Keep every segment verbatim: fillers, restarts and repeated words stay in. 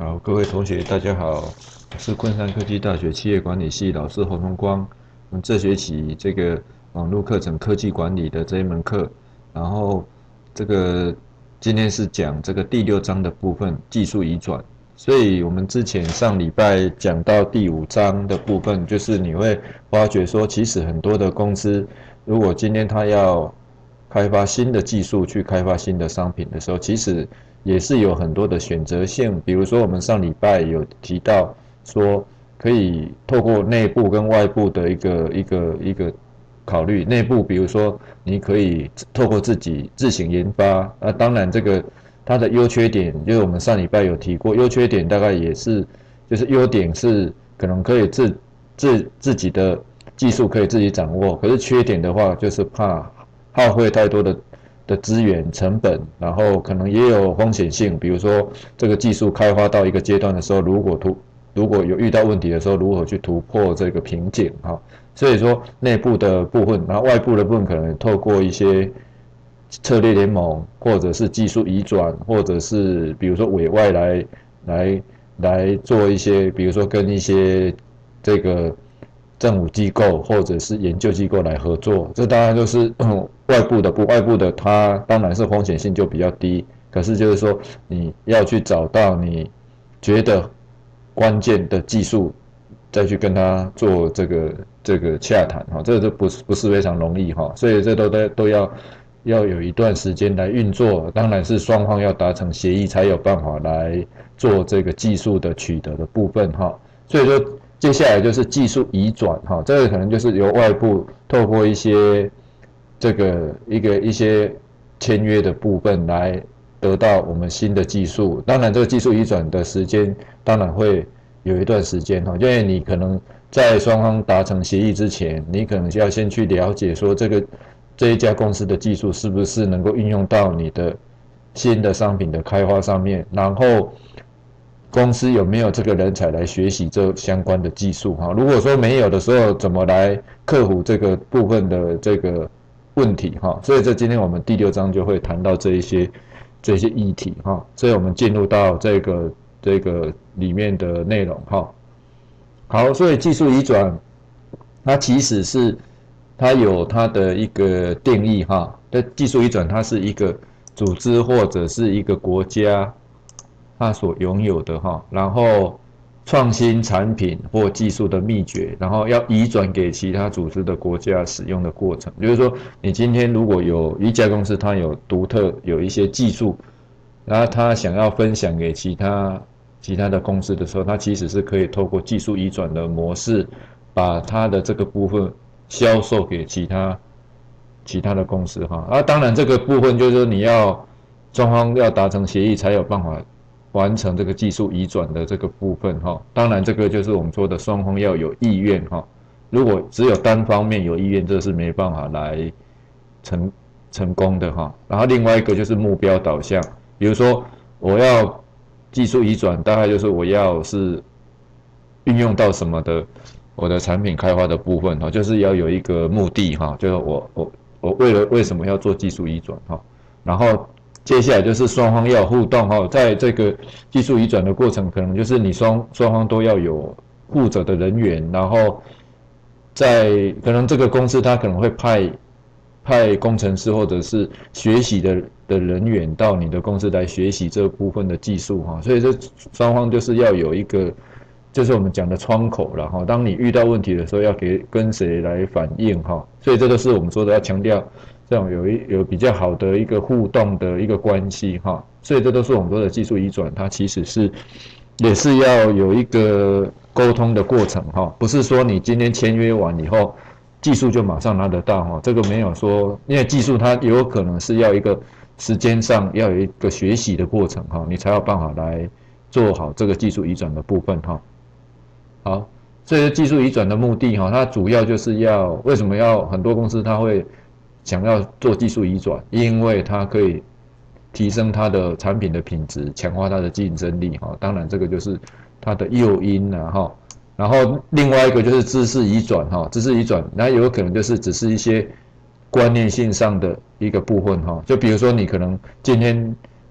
好，各位同学，大家好，我是昆山科技大学企业管理系老师侯荣光。我们这学期这个网络课程科技管理的这一门课，然后这个今天是讲这个第六章的部分技术移转。所以我们之前上礼拜讲到第五章的部分，就是你会发觉说，其实很多的公司，如果今天他要开发新的技术去开发新的商品的时候，其实也是有很多的选择性。比如说我们上礼拜有提到说，可以透过内部跟外部的一个一个一个考虑。内部比如说你可以透过自己自行研发，那当然这个它的优缺点，就是我们上礼拜有提过，优缺点大概也是，就是优点是可能可以自自自己的技术可以自己掌握，可是缺点的话就是怕耗费太多的的资源成本，然后可能也有风险性，比如说这个技术开发到一个阶段的时候，如果突如果有遇到问题的时候，如何去突破这个瓶颈哈？所以说内部的部分，然后外部的部分可能透过一些策略联盟，或者是技术移转，或者是比如说委外来来来做一些，比如说跟一些这个政府机构或者是研究机构来合作，这当然就是、嗯、外部的不外部的，它当然是风险性就比较低。可是就是说，你要去找到你觉得关键的技术，再去跟他做这个这个洽谈哈，这个不是不是非常容易哈，所以这都都都要要有一段时间来运作，当然是双方要达成协议才有办法来做这个技术的取得的部分哈，所以说。接下来就是技术移转哈，这个可能就是由外部透过一些这个一个一些签约的部分来得到我们新的技术。当然，这个技术移转的时间当然会有一段时间哈，因为你可能在双方达成协议之前，你可能就要先去了解说这个这一家公司的技术是不是能够运用到你的新的商品的开发上面，然后。公司有没有这个人才来学习这相关的技术哈？如果说没有的时候，怎么来克服这个部分的这个问题哈？所以这今天我们第六章就会谈到这一些这些议题哈。所以我们进入到这个这个里面的内容哈。好，所以技术移转，它其实是它有它的一个定义哈。但技术移转它是一个组织或者是一个国家。它所拥有的哈，然后创新产品或技术的秘诀，然后要移转给其他组织的国家使用的过程。就是说，你今天如果有一家公司，它有独特有一些技术，然后它想要分享给其他其他的公司的时候，它其实是可以透过技术移转的模式，把它的这个部分销售给其他其他的公司哈。啊，当然这个部分就是说你要双方要达成协议才有办法。完成这个技术移转的这个部分哈，当然这个就是我们说的双方要有意愿哈。如果只有单方面有意愿，这是没办法来成成功的哈。然后另外一个就是目标导向，比如说我要技术移转，大概就是我要是运用到什么的我的产品开发的部分哈，就是要有一个目的哈，就是我我我为了为什么要做技术移转哈，然后。接下来就是双方要互动哈，在这个技术移转的过程，可能就是你双双方都要有负责的人员，然后在可能这个公司它可能会派派工程师或者是学习的的人员到你的公司来学习这部分的技术哈，所以这双方就是要有一个就是我们讲的窗口了哈，当你遇到问题的时候要给跟谁来反映哈，所以这个是我们说的要强调。这种有一有比较好的一个互动的一个关系哈，所以这都是我们说的技术移转，它其实是也是要有一个沟通的过程哈，不是说你今天签约完以后技术就马上拿得到哈，这个没有说，因为技术它有可能是要一个时间上要有一个学习的过程哈，你才有办法来做好这个技术移转的部分哈。好，所以技术移转的目的哈，它主要就是要为什么要很多公司它会。想要做技术移转，因为它可以提升它的产品的品质，强化它的竞争力哈。当然，这个就是它的诱因啦哈。然后另外一个就是知识移转哈，知识移转，那有可能就是只是一些观念性上的一个部分哈。就比如说你可能今天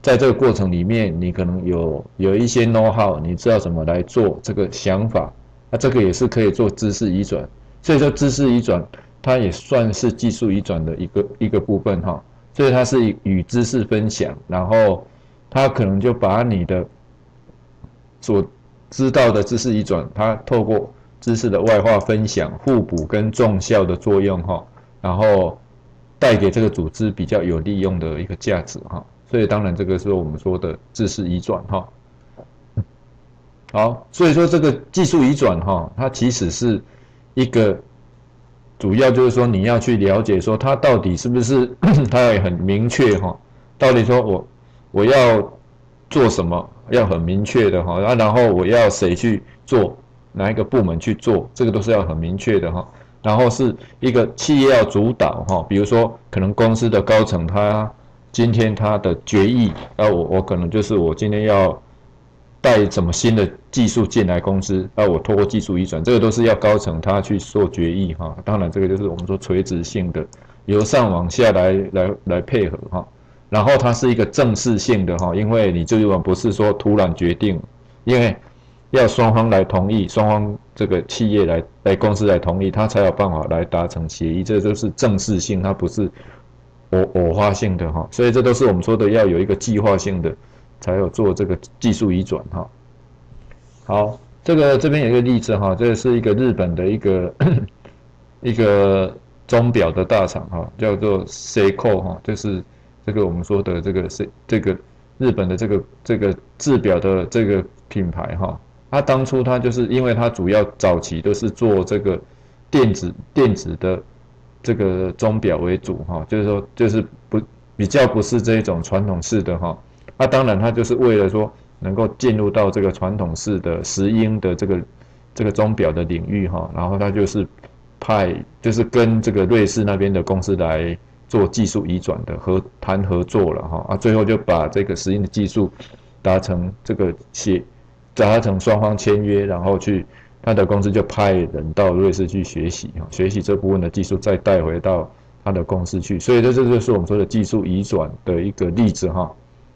在这个过程里面，你可能有有一些 know how， 你知道怎么来做这个想法，那这个也是可以做知识移转。所以说知识移转，它也算是技术移转的一个一个部分哈。所以它是与知识分享，然后它可能就把你的所知道的知识移转，它透过知识的外化分享、互补跟重效的作用哈，然后带给这个组织比较有利用的一个价值哈。所以当然这个是我们说的知识移转哈。好，所以说这个技术移转哈，它其实是一个主要就是说你要去了解说它到底是不是它也很明确哈，到底说我我要做什么要很明确的哈，啊然后我要谁去做，哪一个部门去做，这个都是要很明确的哈。然后是一个企业要主导哈，比如说可能公司的高层他今天他的决议，啊我我可能就是我今天要带什么新的技术进来公司，啊我透过技术移转，这个都是要高层他去做决议哈。当然这个就是我们说垂直性的，由上往下来来来配合哈。然后它是一个正式性的哈，因为你这个不是说突然决定，因为要双方来同意，双方这个企业来来公司来同意，他才有办法来达成协议，这就是正式性，它不是偶偶发性的哈。所以这都是我们说的要有一个计划性的，才有做这个技术移转哈。好，这个这边有一个例子哈，这是一个日本的一个一个钟表的大厂哈，叫做 Seiko 哈，就是这个我们说的这个是这个日本的这个这个制表的这个品牌哈。它当初它就是因为它主要早期都是做这个电子电子的这个钟表为主哈，就是说就是不比较不是这种传统式的哈。那、啊、当然它就是为了说能够进入到这个传统式的石英的这个这个钟表的领域哈，然后它就是派就是跟这个瑞士那边的公司来做技术移转的合谈合作了哈，啊最后就把这个石英的技术达成这个协。达成双方签约，然后去他的公司就派人到瑞士去学习，学习这部分的技术，再带回到他的公司去。所以这这就是我们说的技术移转的一个例子哈。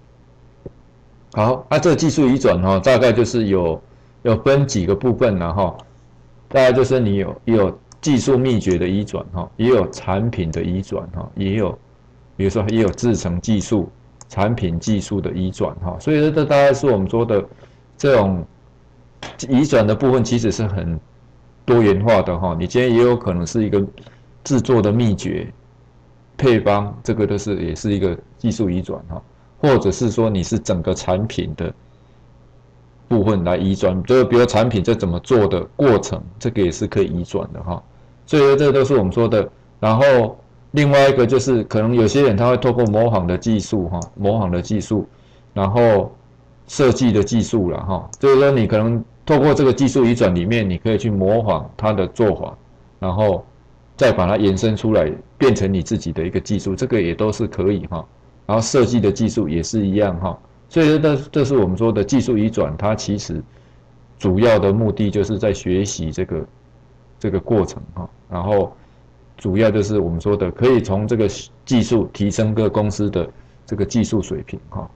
好，那、啊、这个技术移转哈，大概就是有有分几个部分了哈。大概就是你有有技术秘诀的移转哈，也有产品的移转哈，也有比如说也有制程技术、产品技术的移转哈。所以这大概是我们说的。这种移转的部分其实是很多元化的哈，你今天也有可能是一个制作的秘诀、配方，这个都是也是一个技术移转哈，或者是说你是整个产品的部分来移转，就是比如产品这怎么做的过程，这个也是可以移转的哈。所以这都是我们说的。然后另外一个就是可能有些人他会透过模仿的技术哈，模仿的技术，然后。设计的技术了哈，就是说你可能透过这个技术移转里面，你可以去模仿它的做法，然后再把它延伸出来，变成你自己的一个技术，这个也都是可以哈。然后设计的技术也是一样哈，所以这这是我们说的技术移转，它其实主要的目的就是在学习这个这个过程哈，然后主要就是我们说的可以从这个技术提升各公司的这个技术水平哈。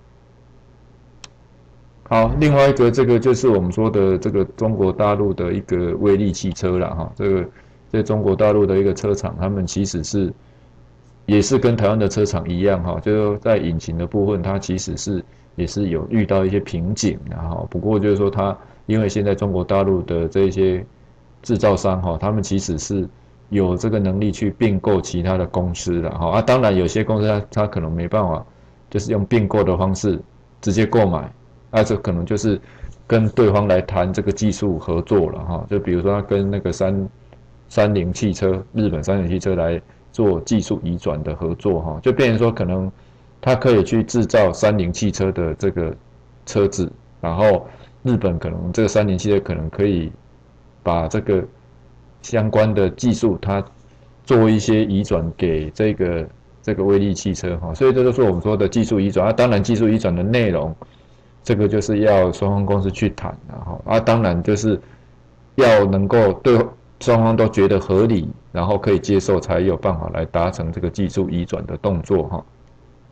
好，另外一个这个就是我们说的这个中国大陆的一个威力汽车啦哈，这个在中国大陆的一个车厂，他们其实是也是跟台湾的车厂一样哈，就是在引擎的部分，它其实是也是有遇到一些瓶颈然后，不过就是说它因为现在中国大陆的这些制造商哈，他们其实是有这个能力去并购其他的公司的哈啊，当然有些公司它它可能没办法，就是用并购的方式直接购买。啊，这可能就是跟对方来谈这个技术合作了哈，就比如说他跟那个三三菱汽车，日本三菱汽车来做技术移转的合作哈，就变成说可能他可以去制造三菱汽车的这个车子，然后日本可能这个三菱汽车可能可以把这个相关的技术，它做一些移转给这个这个威力汽车哈，所以这就是我们说的技术移转啊，当然技术移转的内容。这个就是要双方公司去谈，然后啊，当然就是要能够对双方都觉得合理，然后可以接受，才有办法来达成这个技术移转的动作哈。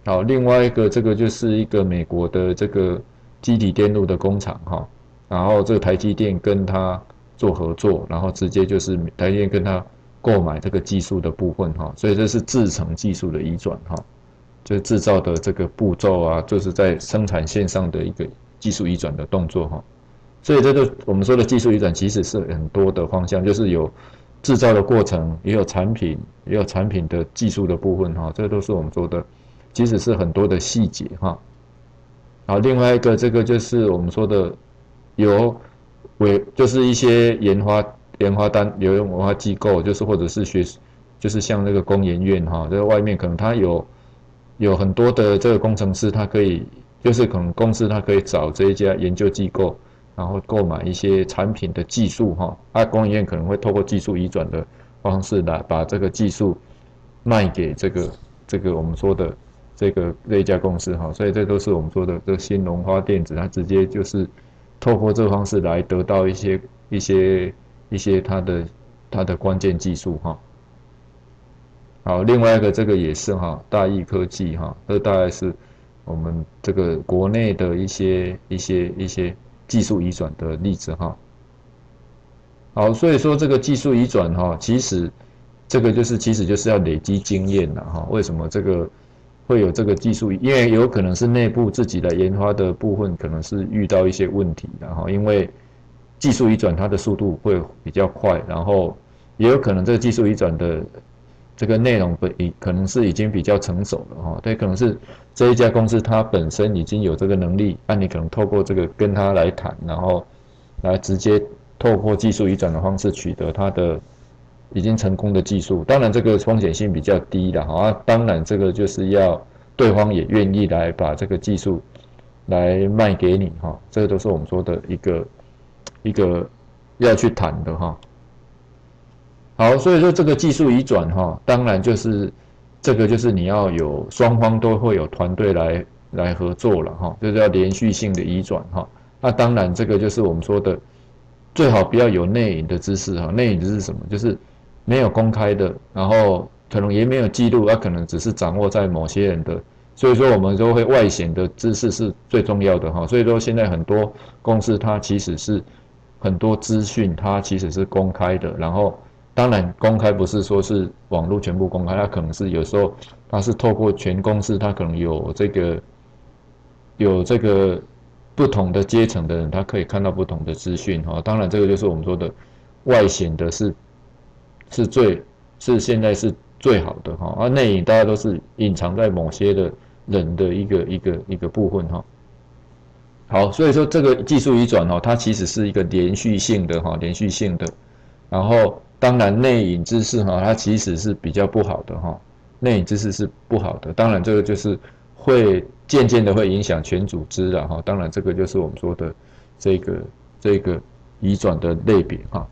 好，另外一个这个就是一个美国的这个基底电路的工厂哈，然后这个台积电跟他做合作，然后直接就是台积电跟他购买这个技术的部分哈，所以这是制程技术的移转哈，就是制造的这个步骤啊，就是在生产线上的一个技术移转的动作哈。所以这个我们说的技术移转其实是很多的方向，就是有制造的过程，也有产品，也有产品的技术的部分哈，这都是我们说的，其实是很多的细节哈。好，另外一个这个就是我们说的有委，就是一些研发研发单有文化机构，就是或者是学，就是像那个工研院哈，在外面可能它有有很多的这个工程师，他可以就是可能公司它可以找这一家研究机构。然后购买一些产品的技术哈，啊，工研院可能会透过技术移转的方式来把这个技术卖给这个这个我们说的这个这一家公司哈，所以这都是我们说的这个新龙花电子，它直接就是透过这个方式来得到一些一些一些它的它的关键技术哈。好，另外一个这个也是哈，大益科技哈，这大概是我们这个国内的一些一些一些。技术移转的例子哈，好，所以说这个技术移转哈，其实这个就是其实就是要累积经验了哈。为什么这个会有这个技术？因为有可能是内部自己的研发的部分可能是遇到一些问题，然后因为技术移转它的速度会比较快，然后也有可能这个技术移转的这个内容可能是已经比较成熟了哈，对，可能是这一家公司它本身已经有这个能力，那你可能透过这个跟他来谈，然后来直接透过技术移转的方式取得它的已经成功的技术，当然这个风险性比较低的哈，当然这个就是要对方也愿意来把这个技术来卖给你哈，这个都是我们说的一个一个要去谈的哈。好，所以说这个技术移转哈，当然就是这个就是你要有双方都会有团队来来合作了哈，就是要连续性的移转哈。那当然这个就是我们说的最好不要有内隐的知识哈，内隐知识是什么？就是没有公开的，然后可能也没有记录，那可能只是掌握在某些人的。所以说我们都会外显的知识是最重要的哈。所以说现在很多公司它其实是很多资讯它其实是公开的，然后。当然，公开不是说是网络全部公开，它可能是有时候它是透过全公司，它可能有这个有这个不同的阶层的人，他可以看到不同的资讯哈。当然，这个就是我们说的外显的是是最是现在是最好的哈，而内隐大家都是隐藏在某些的人的一个一个一个部分哈。好，所以说这个技术移转哈，它其实是一个连续性的哈，连续性的，然后。当然，内隐知识哈，它其实是比较不好的哈，内隐知识是不好的。当然，这个就是会渐渐的会影响全组织了哈。当然，这个就是我们说的这个这个移转的类别哈。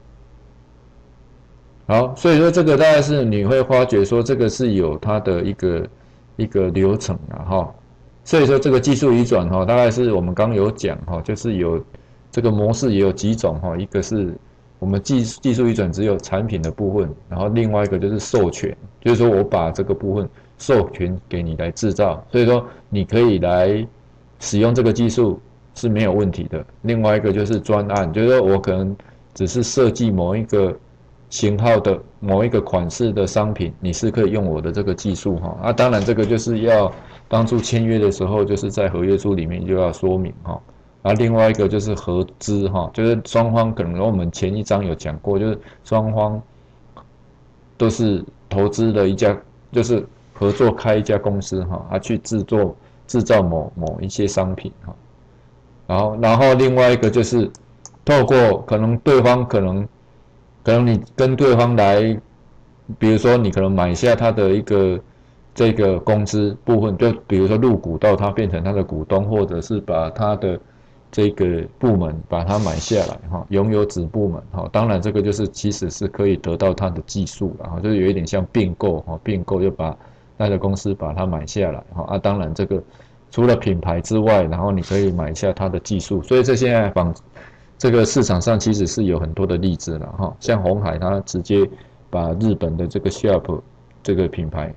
好，所以说这个大概是你会发觉说这个是有它的一个一个流程啊哈。所以说这个技术移转哈，大概是我们刚有讲哈，就是有这个模式也有几种哈，一个是。我们技技术移转只有产品的部分，然后另外一个就是授权，就是说我把这个部分授权给你来制造，所以说你可以来使用这个技术是没有问题的。另外一个就是专案，就是说我可能只是设计某一个型号的某一个款式的商品，你是可以用我的这个技术哈。啊，当然这个就是要当初签约的时候，就是在合约书里面就要说明哈。然后另外一个就是合资哈，就是双方可能我们前一章有讲过，就是双方都是投资的一家，就是合作开一家公司哈，啊去制作制造某某一些商品哈。然后然后另外一个就是透过可能对方可能可能你跟对方来，比如说你可能买下他的一个这个公司部分，就比如说入股到他变成他的股东，或者是把他的这个部门把它买下来哈，拥有子部门哈，当然这个就是其实是可以得到它的技术了哈，就是有一点像并购哈，并购就把那个公司把它买下来哈啊，当然这个除了品牌之外，然后你可以买下它的技术，所以这现在仿这个市场上其实是有很多的例子了哈，像鸿海它直接把日本的这个 Sharp 这个品牌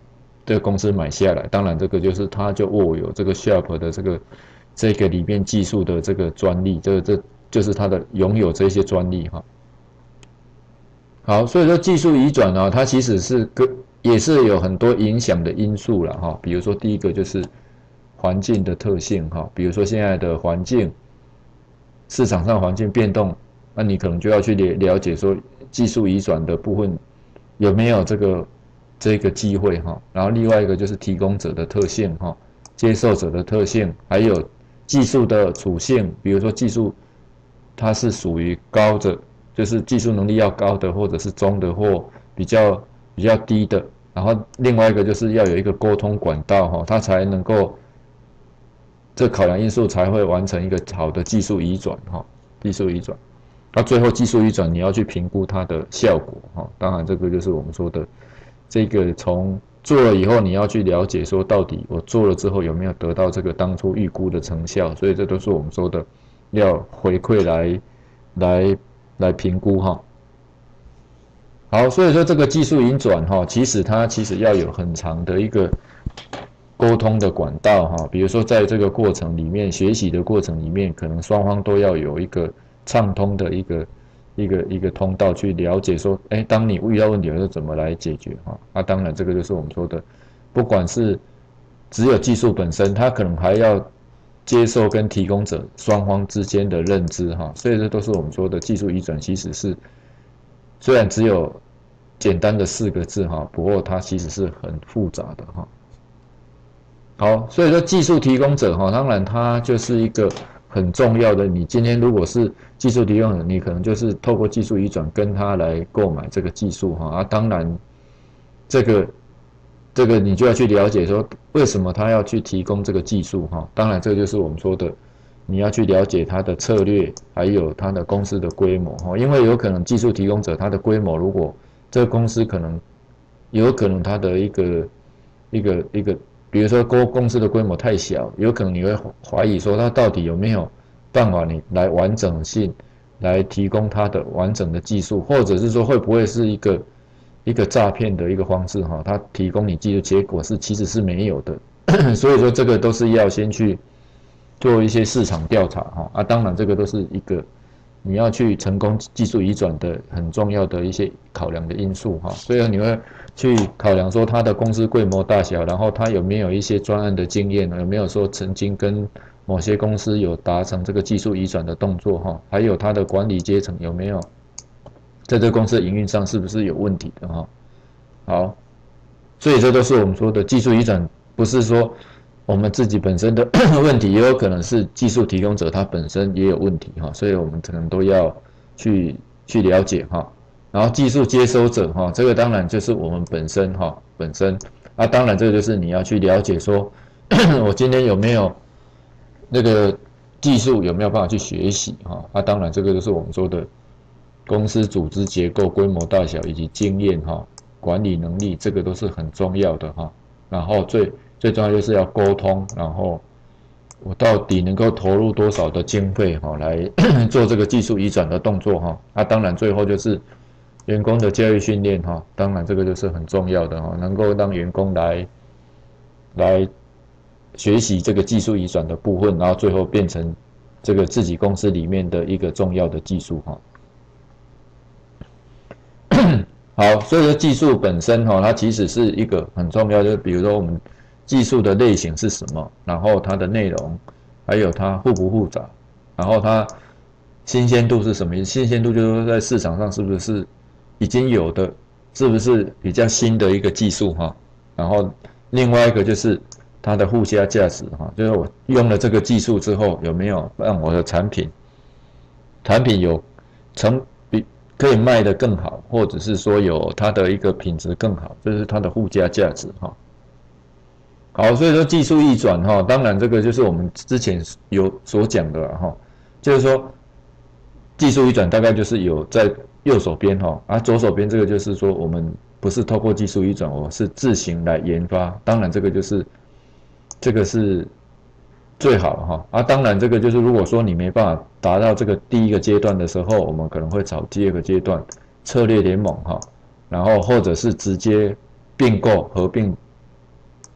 这个公司买下来，当然这个就是他就握有这个 Sharp 的这个这个里面技术的这个专利，这个这就是他的拥有这些专利哈。好，所以说技术移转呢，它其实是个也是有很多影响的因素了哈。比如说第一个就是环境的特性哈，比如说现在的环境，市场上环境变动，那你可能就要去了了解说技术移转的部分有没有这个这个机会哈。然后另外一个就是提供者的特性哈，接受者的特性，还有技术的属性，比如说技术它是属于高的。就是技术能力要高的，或者是中的，或比较比较低的。然后另外一个就是要有一个沟通管道哈，它才能够这考量因素才会完成一个好的技术移转哈，技术移转。那最后技术移转你要去评估它的效果哈，当然这个就是我们说的这个从做了以后你要去了解说到底我做了之后有没有得到这个当初预估的成效，所以这都是我们说的要回馈来来。来评估哈，好，所以说这个技术移转哈，其实它其实要有很长的一个沟通的管道哈，比如说在这个过程里面，学习的过程里面，可能双方都要有一个畅通的一个一个一个通道去了解说，哎，当你遇到问题的时候怎么来解决哈？那、啊、当然这个就是我们说的，不管是只有技术本身，它可能还要接受跟提供者双方之间的认知哈，所以这都是我们说的技术移转，其实是虽然只有简单的四个字哈，不过它其实是很复杂的哈。好，所以说技术提供者哈，当然它就是一个很重要的。你今天如果是技术提供者，你可能就是透过技术移转跟他来购买这个技术哈。啊，当然这个。这个你就要去了解说为什么他要去提供这个技术哈，当然这个就是我们说的，你要去了解他的策略，还有他的公司的规模哈，因为有可能技术提供者他的规模，如果这个公司可能有可能他的一个一个一个，比如说公公司的规模太小，有可能你会怀疑说他到底有没有办法你来完整性来提供他的完整的技术，或者是说会不会是一个一个诈骗的一个方式哈，它提供你技术，结果是其实是没有的，所以说这个都是要先去做一些市场调查哈啊，当然这个都是一个你要去成功技术移转的很重要的一些考量的因素哈，所以你会去考量说它的公司规模大小，然后它有没有一些专案的经验，有没有说曾经跟某些公司有达成这个技术移转的动作哈，还有它的管理阶层有没有。在这个公司的营运上是不是有问题的哈？好，所以这都是我们说的技术移转，不是说我们自己本身的问题，也有可能是技术提供者他本身也有问题哈，所以我们可能都要去去了解哈。然后技术接收者哈，这个当然就是我们本身哈本身啊，当然这个就是你要去了解说，我今天有没有那个技术有没有办法去学习哈？啊，当然这个就是我们说的。公司组织结构、规模大小以及经验哈、管理能力，这个都是很重要的哈。然后最最重要就是要沟通，然后我到底能够投入多少的经费哈，来做这个技术移转的动作哈。那、啊、当然最后就是员工的教育训练哈，当然这个就是很重要的哈，能够让员工来来学习这个技术移转的部分，然后最后变成这个自己公司里面的一个重要的技术哈。好，所以说技术本身哈，它其实是一个很重要，就是比如说我们技术的类型是什么，然后它的内容，还有它复不复杂，然后它新鲜度是什么意思？新鲜度就是说在市场上是不是已经有的，是不是比较新的一个技术哈？然后另外一个就是它的附加价值哈，就是我用了这个技术之后，有没有让我的产品产品有成比可以卖得更好，或者是说有它的一个品质更好，这是它的附加价值哈。好，所以说技术移转哈，当然这个就是我们之前有所讲的哈，就是说技术移转大概就是有在右手边哈，啊左手边这个就是说我们不是透过技术移转，我是自行来研发，当然这个就是这个是最好哈啊，当然这个就是如果说你没办法达到这个第一个阶段的时候，我们可能会找第二个阶段策略联盟哈，然后或者是直接并购合并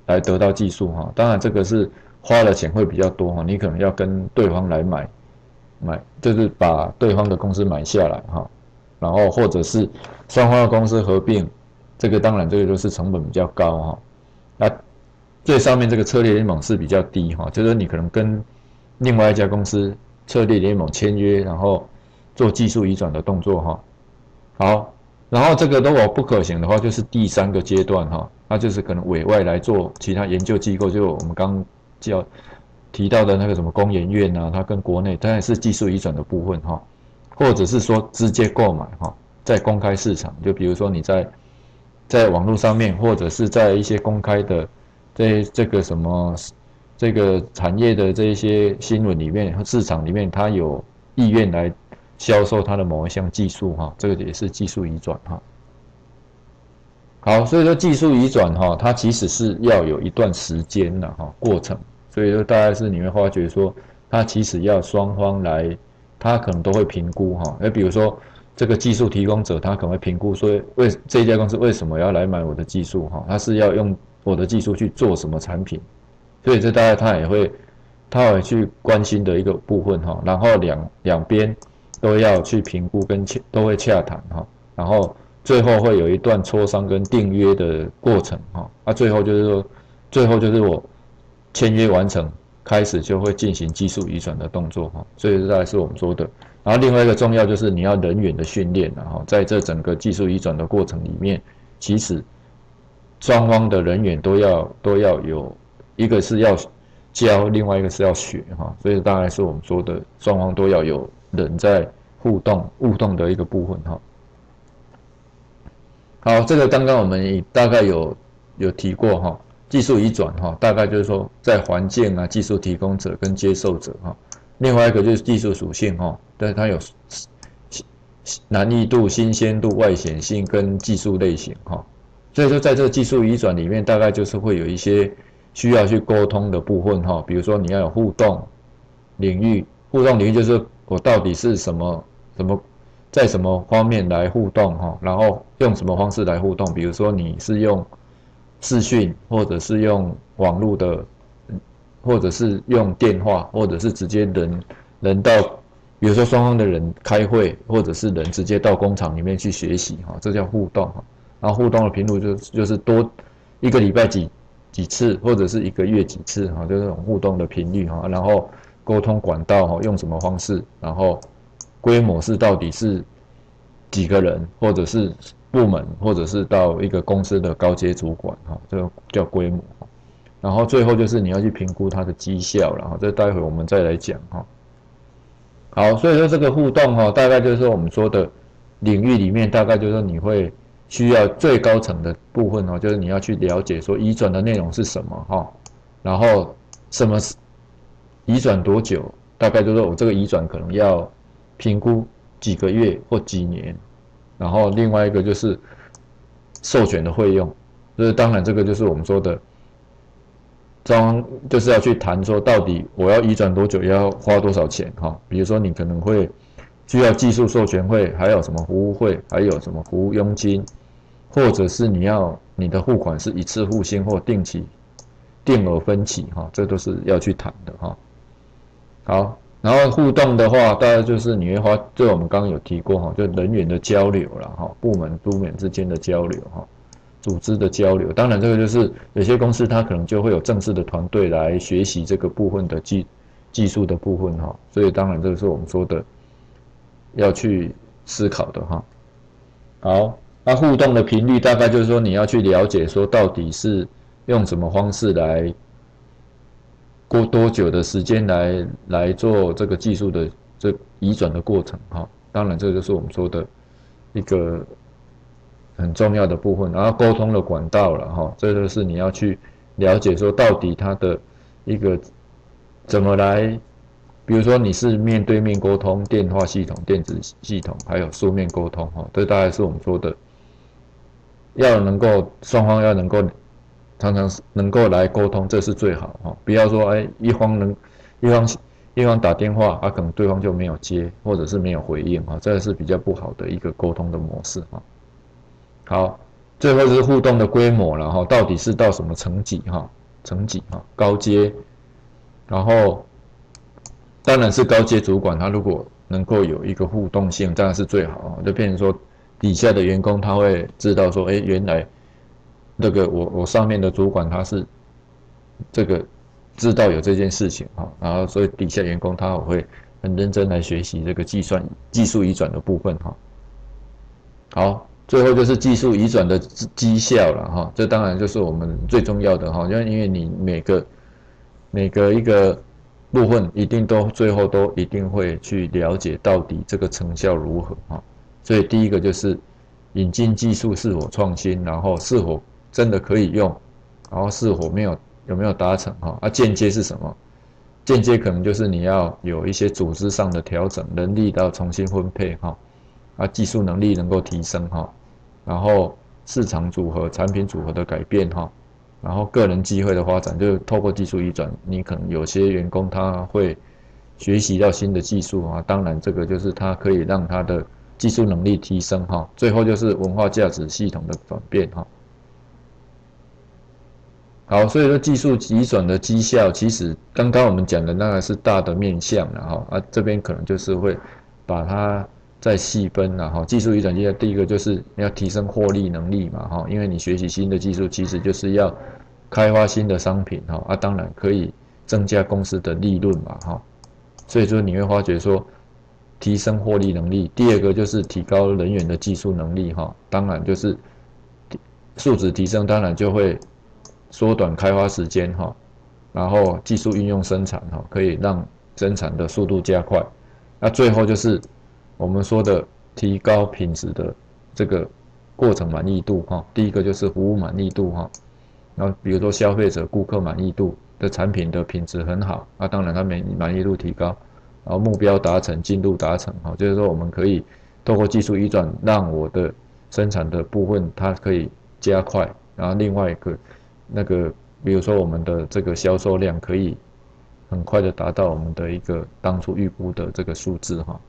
来得到技术哈。当然这个是花的钱会比较多哈，你可能要跟对方来买买，就是把对方的公司买下来哈，然后或者是双方的公司合并，这个当然这个就是成本比较高哈。那最上面这个策略联盟是比较低哈，就是你可能跟另外一家公司策略联盟签约，然后做技术移转的动作哈。好，然后这个如果不可行的话，就是第三个阶段哈，那就是可能委外来做其他研究机构，就我们刚叫提到的那个什么工研院啊，它跟国内当然是技术移转的部分哈，或者是说直接购买哈，在公开市场，就比如说你在在网络上面，或者是在一些公开的这这个什么这个产业的这一些新闻里面和市场里面，它有意愿来销售它的某一项技术哈，这个也是技术移转哈。好，所以说技术移转哈，它其实是要有一段时间的哈过程，所以说大概是你会发觉说，它其实要双方来，它可能都会评估哈，那比如说这个技术提供者，他可能会评估说，为这家公司为什么要来买我的技术哈，他是要用我的技术去做什么产品，所以这大概他也会，他会去关心的一个部分哈，然后两两边都要去评估跟都会洽谈哈，然后最后会有一段磋商跟订约的过程哈，啊最后就是说，最后就是我签约完成，开始就会进行技术移转的动作哈，所以这大概是我们说的。然后另外一个重要就是你要人员的训练，然后在这整个技术移转的过程里面，其实双方的人员都要都要有，一个是要教，另外一个是要学哈，所以大概是我们说的双方都要有人在互动互动的一个部分哈。好，这个刚刚我们大概有有提过哈，技术移转哈，大概就是说在环境啊、技术提供者跟接受者哈，另外一个就是技术属性哈，但是它有难易度、新鲜度、外显性跟技术类型哈，所以说在这个技术移转里面，大概就是会有一些需要去沟通的部分哈，比如说你要有互动领域，互动领域就是我到底是什么什么。在什么方面来互动哈，然后用什么方式来互动？比如说你是用视讯，或者是用网络的，或者是用电话，或者是直接人人到，比如说双方的人开会，或者是人直接到工厂里面去学习哈，这叫互动哈。然后互动的频率就就是多一个礼拜几几次，或者是一个月几次哈，就是这种互动的频率哈。然后沟通管道哈，用什么方式，然后。规模是到底是几个人，或者是部门，或者是到一个公司的高阶主管哈，这个叫规模。然后最后就是你要去评估它的绩效，然后这待会我们再来讲哈。好，所以说这个互动哈，大概就是我们说的领域里面，大概就是你会需要最高层的部分哈，就是你要去了解说移转的内容是什么哈，然后什么移转多久，大概就是我这个移转可能要。评估几个月或几年，然后另外一个就是授权的费用，就是当然这个就是我们说的，装就是要去谈说到底我要移转多久，要花多少钱哈。比如说你可能会需要技术授权费，还有什么服务费，还有什么服务佣金，或者是你要你的付款是一次付清或定期定额分期哈，这都是要去谈的哈。好。然后互动的话，大概就是你会花，这我们刚刚有提过哈，就人员的交流啦哈，部门部门之间的交流哈，组织的交流。当然，这个就是有些公司它可能就会有正式的团队来学习这个部分的技技术的部分哈，所以当然这个是我们说的要去思考的哈。好，那互动的频率大概就是说你要去了解说到底是用什么方式来。过多久的时间来来做这个技术的这移转的过程哈？当然，这就是我们说的一个很重要的部分。然后沟通的管道了哈，这就是你要去了解说到底它的一个怎么来，比如说你是面对面沟通、电话系统、电子系统，还有书面沟通哈，这大概是我们说的要能够双方要能够。常常能够来沟通，这是最好哈。不要说哎，一方能一方一方打电话，啊，可能对方就没有接，或者是没有回应哈，这是比较不好的一个沟通的模式哈。好，最后是互动的规模了哈，到底是到什么层级哈？ 层级哈，高阶，然后当然是高阶主管，他如果能够有一个互动性，当然是最好啊，就变成说底下的员工他会知道说，哎，原来这个我我上面的主管他是这个知道有这件事情哈，然后所以底下员工他会很认真来学习这个计算技术移转的部分哈。好。最后就是技术移转的绩效了哈，这当然就是我们最重要的哈，因为因为你每个每个一个部分一定都最后都一定会去了解到底这个成效如何哈，所以第一个就是引进技术是否创新，然后是否真的可以用，然后是否没有有没有达成哈，啊间接是什么？间接可能就是你要有一些组织上的调整，人力要重新分配哈，啊技术能力能够提升哈。然后市场组合、产品组合的改变哈，然后个人机会的发展，就是透过技术移转，你可能有些员工他会学习到新的技术啊，当然这个就是他可以让他的技术能力提升哈。最后就是文化价值系统的转变哈。好，所以说技术移转的绩效，其实刚刚我们讲的那个是大的面向了哈，啊这边可能就是会把它再细分了哈，技术移转绩效，第一个就是要提升获利能力嘛哈，因为你学习新的技术，其实就是要开发新的商品哈，啊当然可以增加公司的利润嘛哈，所以说你会发觉说提升获利能力，第二个就是提高人员的技术能力哈，当然就是素质提升，当然就会缩短开发时间哈，然后技术运用生产哈，可以让生产的速度加快，那最后就是我们说的提高品质的这个过程满意度哈，第一个就是服务满意度哈，然后比如说消费者、顾客满意度的产品的品质很好，那当然它满满意度提高，然后目标达成、进度达成哈，就是说我们可以透过技术移转，让我的生产的部分它可以加快，然后另外一个那个比如说我们的这个销售量可以很快的达到我们的一个当初预估的这个数字哈。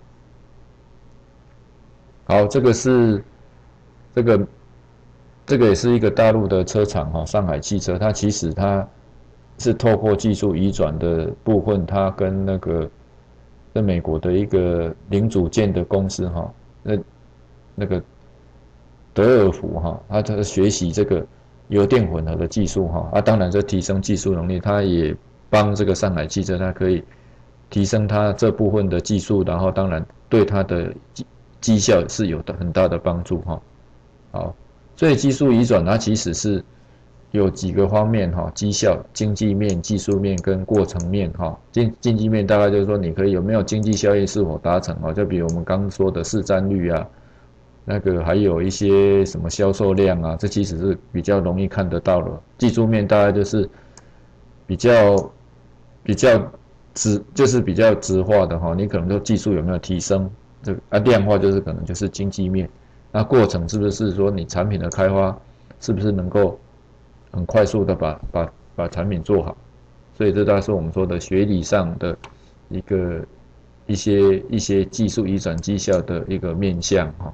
好，这个是这个这个也是一个大陆的车厂哈，上海汽车，它其实它是透过技术移转的部分，它跟那个在美国的一个零组件的公司哈，那那个德尔福哈，它在学习这个油电混合的技术哈，啊，当然这提升技术能力，它也帮这个上海汽车，它可以提升它这部分的技术，然后当然对它的绩效是有的很大的帮助哈。好，所以技术移转它其实是有几个方面哈，绩效、经济面、技术面跟过程面哈。经经济面大概就是说你可以有没有经济效益是否达成啊？就比如我们刚刚说的市占率啊，那个还有一些什么销售量啊，这其实是比较容易看得到的。技术面大概就是比较比较直，就是比较直化的哈，你可能说技术有没有提升？这个啊，量化就是可能就是经济面，那过程是不是说你产品的开发是不是能够很快速的把把把产品做好？所以这大概是我们说的学理上的一个一些一些技术移转绩效的一个面向哈。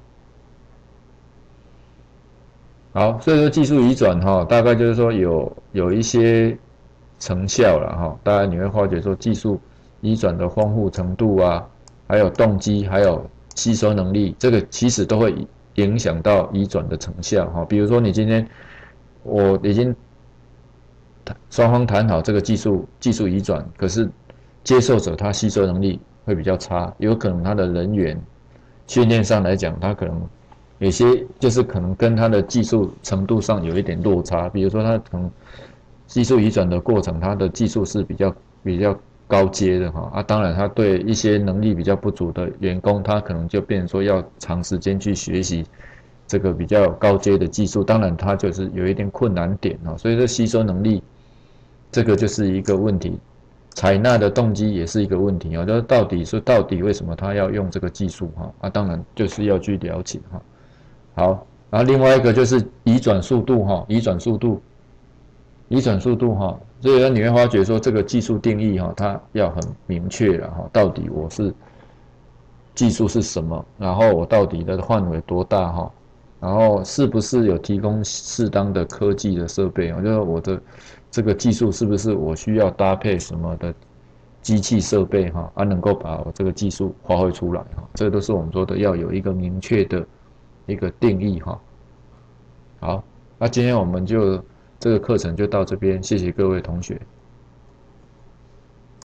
好，所以说技术移转哈，大概就是说有有一些成效了哈，当然你会发觉说技术移转的丰富程度啊。还有动机，还有吸收能力，这个其实都会影响到移转的成效哈。比如说你今天我已经双方谈好这个技术技术移转，可是接受者他吸收能力会比较差，有可能他的人员训练上来讲，他可能有些就是可能跟他的技术程度上有一点落差。比如说他可能技术移转的过程，他的技术是比较比较高阶的哈啊，当然他对一些能力比较不足的员工，他可能就变成说要长时间去学习这个比较高阶的技术，当然他就是有一点困难点哈，所以这吸收能力这个就是一个问题，采纳的动机也是一个问题啊，就是到底说到底为什么他要用这个技术哈啊，当然就是要去了解哈。好，然后另外一个就是移转速度哈，移转速度。移转速度哈，所以你会发觉说这个技术定义哈，它要很明确了哈，到底我是技术是什么，然后我到底的范围多大哈， 然后是不是有提供适当的科技的设备？我就是我的这个技术是不是我需要搭配什么的机器设备哈，啊能够把我这个技术发挥出来哈，这都是我们说的要有一个明确的一个定义哈。好，那今天我们就这个课程就到这边，谢谢各位同学。